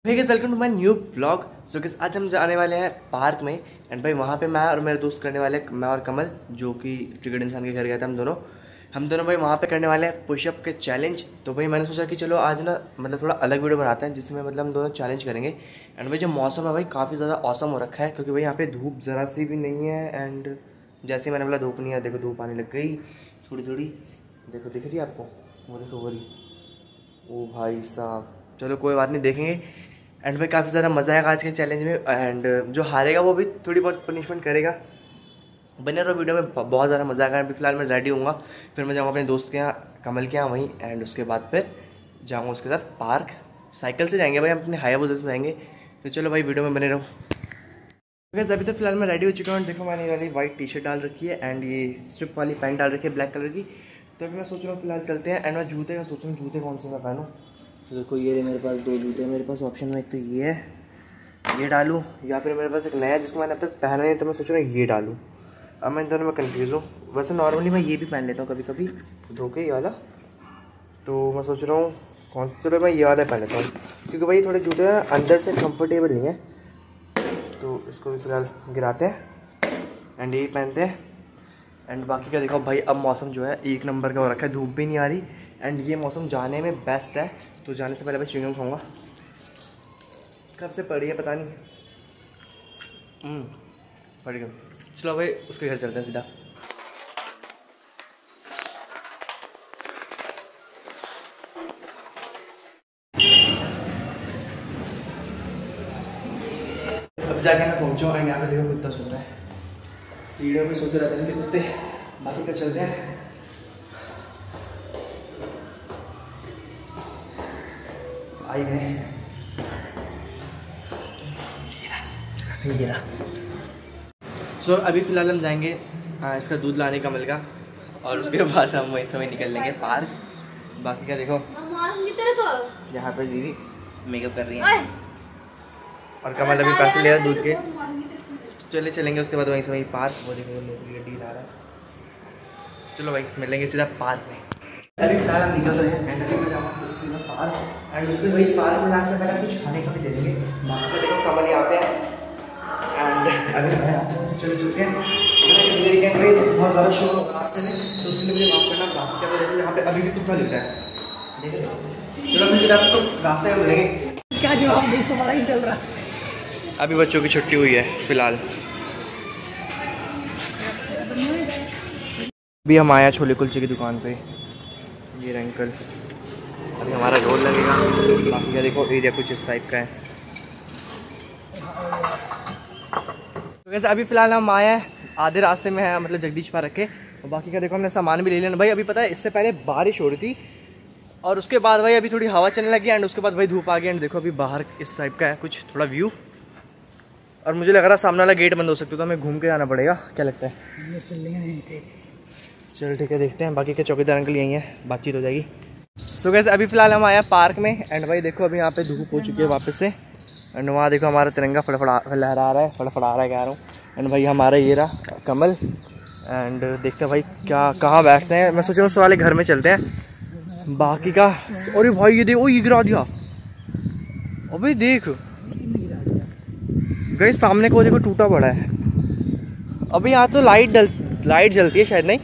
Hey guys, welcome to my new blog. So guys, आज हम जाने वाले हैं पार्क में एंड भाई वहाँ पे मैं और मेरे दोस्त करने वाले हैं, मैं और कमल जो कि क्रिकेट इंसान के घर गए थे। हम दोनों भाई वहाँ पे करने वाले हैं पुशअप के चैलेंज। तो भाई मैंने सोचा कि चलो आज ना मतलब थोड़ा अलग वीडियो बनाते हैं जिसमें मतलब हम दोनों चैलेंज करेंगे। एंड भाई जो मौसम है भाई काफ़ी ज़्यादा औसम हो रखा है क्योंकि भाई यहाँ पे धूप ज़रा सी भी नहीं है। एंड जैसे ही मैंने बोला धूप नहीं है, देखो धूप आने लग गई थोड़ी थोड़ी, देखो दिख रही है आपको, वो देखो वो रही। ओ भाई साहब, चलो कोई बात नहीं, देखेंगे। एंड भाई काफ़ी ज़्यादा मज़ा आएगा आज के चैलेंज में। एंड जो हारेगा वो भी थोड़ी बहुत पनिशमेंट करेगा। बने रहो वीडियो में, बहुत ज़्यादा मज़ा आएगा। अभी फिलहाल मैं रेडी हूँगा, फिर मैं जाऊँगा अपने दोस्त के यहाँ, कमल के यहाँ वहीं। एंड उसके बाद फिर जाऊँगा उसके साथ पार्क। साइकिल से जाएंगे भाई, हम अपने हायाबुसा से जाएंगे। तो चलो भाई वीडियो में बने रहो। वैसे अभी तो फिलहाल मैं रेडी हो चुका हूँ। देखो मैंने वाली वाइट टी शर्ट डाल रखी है एंड ये स्ट्रिप वाली पैंट डाल रखी है ब्लैक कलर की। तो अभी मैं सोच रहा हूँ फिलहाल चलते हैं। एंड मैं जूते का सोच रहा हूँ, जूते कौन से मैं पहनूँ। तो देखो ये मेरे पास दो जूते हैं मेरे पास ऑप्शन में, एक तो ये है, ये डालूँ, या फिर मेरे पास एक नया जिसको मैंने अब तक पहना नहीं, तो मैं सोच रहा हूँ ये डालूँ। अब मैं इन दोनों में कन्फ्यूज़ हूँ। वैसे नॉर्मली मैं ये भी पहन लेता हूँ कभी कभी धो के, ये वाला। तो मैं सोच रहा हूँ कौन, चलो मैं ये वाला पहन लेता हूँ क्योंकि भाई थोड़े जूते अंदर से कंफर्टेबल नहीं है। तो इसको भी फिलहाल गिराते हैं एंड यही पहनते हैं। एंड बाकी का देखो भाई, अब मौसम जो है एक नंबर का हो रखा है, धूप भी नहीं आ रही। एंड ये मौसम जाने में बेस्ट है। तो जाने से पहले मैं च्युइंगम खाऊंगा, कब से पड़ी है पता नहीं, पड़ गई। चलो भाई उसके घर चलते हैं सीधा। अब जाके मैं पहुंचा और यहाँ पे देखो कुत्ता सो रहा है, सीढ़ियों पे सोते रहते हैं कुत्ते। बाकी का चलते हैं। आई गए ये। सो अभी फिलहाल हम जाएंगे इसका दूध लाने कमल का, और उसके बाद हम वहीं समय निकल लेंगे पार्क। बाकी का देखो यहाँ पे दीदी मेकअप कर रही है और कमल अभी पैसे ले रहा है दूध के। चले चलेंगे उसके बाद वहीं से वहीं पार्क। वो देखो डील आ रहा है। चलो भाई मिलेंगे सीधा पार्क में। अभी फिलहाल हम निकल रहे हैं एंड अभी मैं जाऊँगा सीधा पार्क। एंड उससे वही पार्क में जाने से पहले कुछ खाने का भी दे देंगे। बाकी का देखो कमल यहाँ पे है एंड अभी मैं चले चुके हैं। इस तरीके में बहुत ज़्यादा शोर हो रास्ते में, तो उसके लिए मुझे माफ करना। बाकी क्या देखो यहाँ पे अभी भी कुत्ता लिखा है, ठीक है। चलो अभी सीधा आपको रास्ते में मिलेंगे। क्या जवाब दे, इसको पता नहीं चल रहा। अभी बच्चों की छुट्टी हुई है फिलहाल। अभी हम आया छोले कुलचे की दुकान पे, ये रहे अंकल। अभी हमारा रोल लगेगा। बाकी क्या देखो एरिया कुछ इस टाइप का है। तो वैसे अभी फिलहाल हम आए हैं, आधे रास्ते में है मतलब जगदीश पार्क के। और बाकी का देखो हमने सामान भी ले लिया भाई। अभी पता है इससे पहले बारिश हो रही थी और उसके बाद भाई अभी थोड़ी हवा चलने लगी एंड उसके बाद भाई धूप आ गई। एंड देखो अभी बाहर इस टाइप का है कुछ थोड़ा व्यू, और मुझे लग रहा है सामने वाला गेट बंद हो सकता है, तो हमें घूम के जाना पड़ेगा। क्या लगता है? चलो ठीक है, देखते हैं। बाकी के चौकीदार अंकल यही है, बातचीत हो जाएगी। सो गाइस अभी फिलहाल हम आए पार्क में एंड भाई देखो अभी यहाँ पे धूप हो चुकी है वापस से। एंड वहाँ देखो हमारा तिरंगा लहरा रहा है, फड़फड़ा रहा है कह रहा हूँ। एंड भाई हमारा ये रहा कमल। एंड देखते हैं भाई क्या कहाँ बैठते हैं। मैं सोच रहा हूँ उस वाले घर में चलते हैं। बाकी का अरे भाई ये देखो, ये गिरा दिया। अबे देख गई सामने को देखो टूटा पड़ा है। अभी यहाँ तो लाइट जलती है शायद, नहीं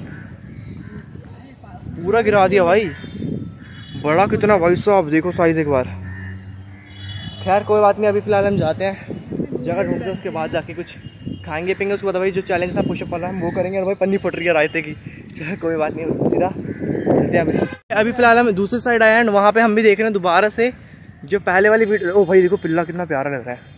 पूरा गिरा दिया भाई। बड़ा कितना भाई साहब, देखो साइज एक बार। खैर कोई बात नहीं, अभी फिलहाल हम जाते हैं, जगह ढूंढते हैं, उसके बाद जाके कुछ खाएंगे पिएंगे। उसके बाद भाई जो चैलेंज था पुशअप वाला हम वो करेंगे। और भाई पन्नी फट रही है रायते की। चलो कोई बात नहीं, सीधा अभी फिलहाल हम दूसरी साइड आए एंड वहाँ पे हम भी देख रहे हैं दोबारा से जो पहले वाली वीडियो। ओ भाई देखो पिल्ला कितना प्यारा लग रहा है।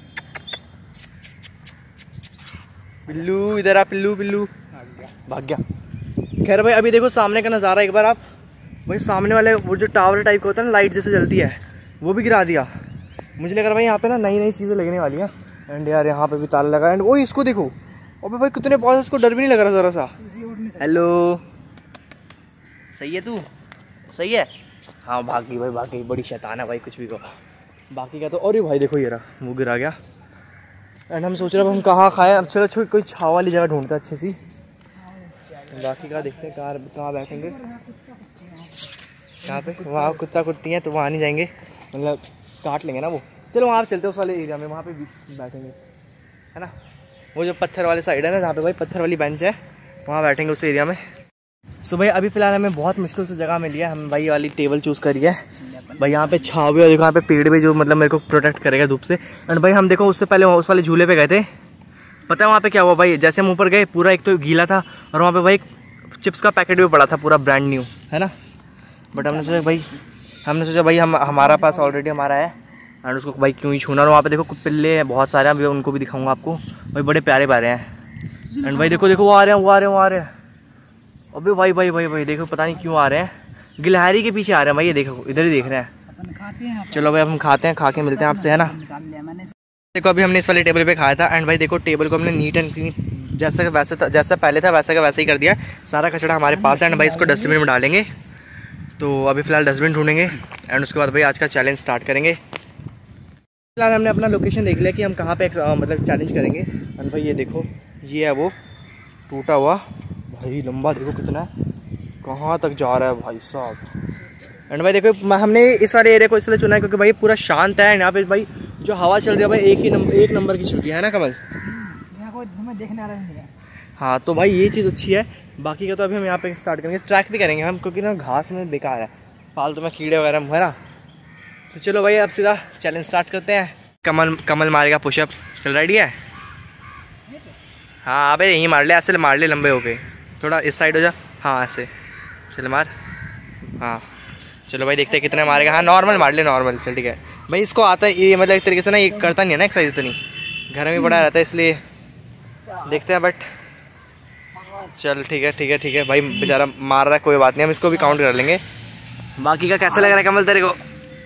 पिल्लू इधर आ, पिल्लू पिल्लू भाग गया। खैर भाई अभी देखो सामने का नज़ारा एक बार आप। भाई सामने वाले वो जो टावर टाइप का होता है ना, लाइट जैसे जलती है, वो भी गिरा दिया। मुझे लग रहा है भाई यहाँ पे ना नई नई चीज़ें लगने वाली हैं। एंड यार यहाँ पे भी ताला लगा। एंड वो इसको देखो, अबे भाई कितने पास, उसको डर भी नहीं लग रहा ज़रा सा। हेलो, सही है तू? सही है हाँ। भाग गई भाई, भाग गई, बड़ी शैतान है भाई, कुछ भी कहो। बाकी का तो और भाई देखो ये रहा, वो गिरा गया। एंड हम सोच रहे हैं हम कहाँ खाएं। अब चलो छोड़ कोई छाव वाली जगह ढूंढते अच्छी सी। बाकी का देखते हैं कहाँ बैठेंगे। कहाँ पे? वहाँ कुत्ता कुत्ती हैं तो वहाँ नहीं जाएंगे, मतलब काट लेंगे ना वो। चलो वहाँ चलते हैं उस वाले एरिया में, वहाँ पे बैठेंगे, है ना। वो जो पत्थर वाले साइड है ना, जहाँ पे भाई पत्थर वाली बेंच है, वहाँ बैठेंगे उस एरिया में। सो भाई अभी फिलहाल हमें बहुत मुश्किल से जगह मिली है, हम भाई वाली टेबल चूज़ करी है भाई। यहाँ पे छाव भी और देखो यहाँ पे पेड़ भी जो मतलब मेरे को प्रोटेक्ट करेगा धूप से। एंड भाई हम देखो उससे पहले उस वाले झूले पे गए थे, पता है वहाँ पे क्या हुआ भाई, जैसे हम ऊपर गए पूरा एक तो गीला था और वहाँ पे भाई चिप्स का पैकेट भी पड़ा था पूरा ब्रांड न्यू, है ना। बट हमने सोचा भाई हमारा पास ऑलरेडी हमारा है एंड उसको भाई क्यों ही छूना। और वहाँ पे देखो पिल्ले हैं बहुत सारे, अभी उनको भी दिखाऊंगा आपको भाई, बड़े प्यारे प्यारे हैं। एंड भाई देखो वो आ रहे हैं अबे भाई देखो पता नहीं क्यों आ रहे हैं, गिलहरी के पीछे आ रहे हैं भाई, ये देखो इधर ही देख रहे हैं। चलो भाई अब हम खाते हैं, खा के मिलते हैं आपसे, है ना। देखो अभी हमने इस वाले टेबल पे खाया था एंड भाई देखो टेबल को हमने नीट एंड क्लीन जैसा पहले था वैसा का वैसा ही कर दिया। सारा कचरा हमारे पास है एंड भाई इसको डस्टबिन में डालेंगे। तो अभी फिलहाल डस्टबिन ढूंढेंगे एंड उसके बाद भाई आज का चैलेंज स्टार्ट करेंगे। फिलहाल हमने अपना लोकेशन देख लिया कि हम कहाँ पे मतलब चैलेंज करेंगे। एंड भाई ये देखो ये है वो टूटा हुआ भाई, लंबा देखो कितना है, कहाँ तक जा रहा है भाई साहब। एंड भाई देखो हमने इस वाले एरिया को इसलिए चुना है क्योंकि भाई पूरा शांत है, यहाँ पे भाई जो हवा चल रही है भाई एक नंबर की चल रही है ना कमल, देखने आ रहा है। हाँ तो भाई ये चीज़ अच्छी है। बाकी का तो अभी हम यहाँ पे स्टार्ट करेंगे, ट्रैक भी करेंगे हम क्योंकि ना घास में बेकार है, फालतू में कीड़े वगैरह है ना। तो चलो भाई अब सीधा चैलेंज स्टार्ट करते हैं। कमल मारेगा पुशअप, चल रेडी है? हाँ अबे यहीं मार ले, ऐसे मार ले लंबे हो गए, थोड़ा इस साइड हो जा, हाँ ऐसे चल मार, हाँ चलो भाई देखते हैं कितना मारेगा। हाँ नॉर्मल मार ले, नॉर्मल चल ठीक है भाई। इसको आता है ये, मतलब एक तरीके से ना ये करता नहीं है ना एक्सरसाइज इतनी, घर में पड़ा रहता है इसलिए देखते हैं। बट चल ठीक है भाई, बेचारा मार रहा है कोई बात नहीं, हम इसको भी काउंट कर लेंगे। बाकी का कैसा लग रहा है कमल तेरे को?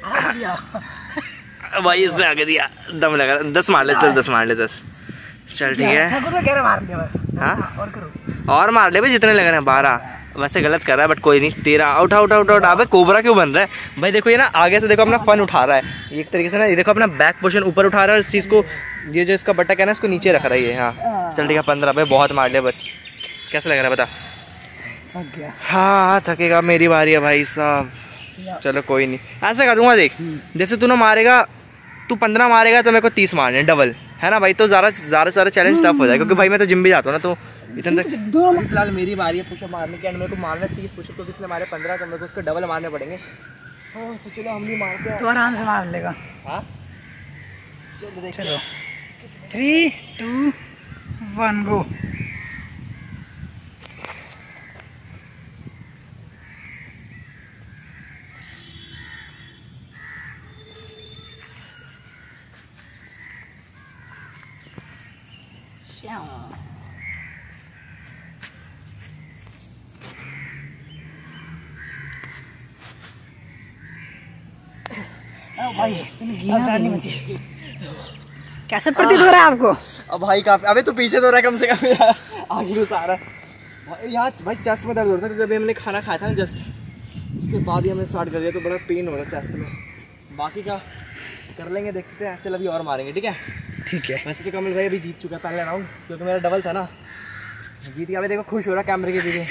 भाई इसने आगे दिया, दम लगा, 10 मार ले, चल 10 मार ले, 10 चल ठीक है। हाँ और मार ले भाई जितने लग रहे हैं, 12 वैसे गलत कर रहा है बट कोई नहीं, 13 उठा। अबे कोबरा क्यों बन रहा है भाई? देखो ये ना आगे से देखो अपना फन उठा रहा है एक तरीके से ना, ये देखो अपना बैक पोर्शन ऊपर उठा रहा है और इस चीज़ को ये जो इसका बटक है ना इसको नीचे रख रहा है ये। हाँ चल ठीक है 15 भाई, बहुत मार लिया। बट कैसा लग रहा है बता? थक गया। हाँ थकेगा, मेरी बारी है भाई साहब। चलो कोई नहीं, ऐसा करूँगा देख, जैसे तू ना मारेगा, तू 15 मारेगा तो मेरे को 30 मारने डबल, है ना भाई। तो ज़्यादा चैलेंज टफ हो जाए क्योंकि भाई मैं तो जिम भी जाता हूँ ना, तो इतना तक। फिलहाल मेरी बारी है पुशअप मारने की एंड मेरे को मारना 30 पुशअप, तो किसने मारे 15, तो मेरे को उसको डबल मारने पड़ेंगे। तो चलो हम भी मारते हैं, तो आराम से मार लेगा। हाँ चलो 3 2 1 गो। भाई कैसे प्रतीत हो रहा है आपको? अब भाई काफी, अबे तू पीछे तो रहा है कम से कम, आगे सारा भाई यहाँ भाई चेस्ट में दर्द हो रहा था क्योंकि अभी हमने खाना खाया था ना जस्ट, उसके बाद ही हमने स्टार्ट कर दिया, तो बड़ा पेन हो रहा है चेस्ट में। बाकी का कर लेंगे, देखते हैं। चल अभी और मारेंगे, ठीक है? ठीक है। वैसे तो कमल भाई अभी जीत चुका पहले राउंड क्योंकि मेरा डबल था ना, जीत गया। अभी देखो खुश हो रहा कैमरे के पीछे।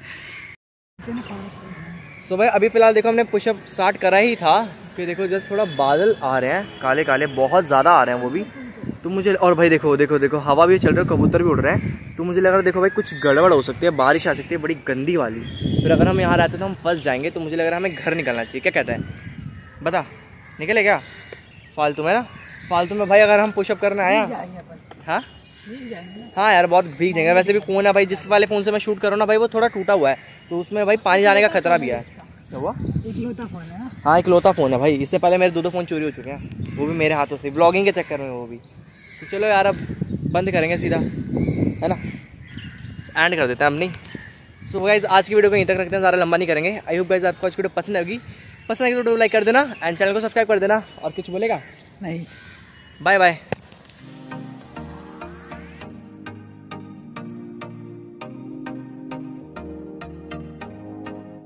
सो भाई अभी फिलहाल देखो हमने पुशअप स्टार्ट करा ही था कि देखो जस्ट थोड़ा बादल आ रहे हैं काले काले, बहुत ज़्यादा आ रहे हैं वो भी। तो मुझे और भाई देखो हवा भी चल रही है, कबूतर भी उड़ रहे हैं। तो मुझे लग रहा है देखो भाई कुछ गड़बड़ हो सकती है, बारिश आ सकती है बड़ी गंदी वाली। फिर अगर हम यहाँ रहते तो हम फंस जाएंगे। तो मुझे लग रहा है हमें घर निकलना चाहिए, क्या कहता है? बता निकले क्या? फालतू में ना, फालतू में भाई अगर हम पुशअप करने आया। हाँ हाँ यार बहुत भीग जाएंगे। वैसे भी फ़ोन है भाई, जिस वाले फ़ोन से मैं शूट कर रहा हूँ ना भाई वो थोड़ा टूटा हुआ है, तो उसमें भाई पानी जाने का खतरा भी है। क्या हुआ? इकलौता फ़ोन है ना? हाँ इकलौता फ़ोन है भाई, इससे पहले मेरे 2 फ़ोन चोरी हो चुके हैं, वो भी मेरे हाथों से, व्लॉगिंग के चक्कर में वो भी। तो चलो यार अब बंद करेंगे सीधा, है ना, एंड कर देते हैं हम नहीं। सो गाइस आज की वीडियो को यहीं तक रखते हैं, ज़्यादा लंबा नहीं करेंगे। आई होप गाइस आपको आज की वीडियो पसंद आएगी, पसंद आएगी तो लाइक कर देना एंड चैनल को सब्सक्राइब कर देना। और कुछ बोलेगा? नहीं, बाय बाय।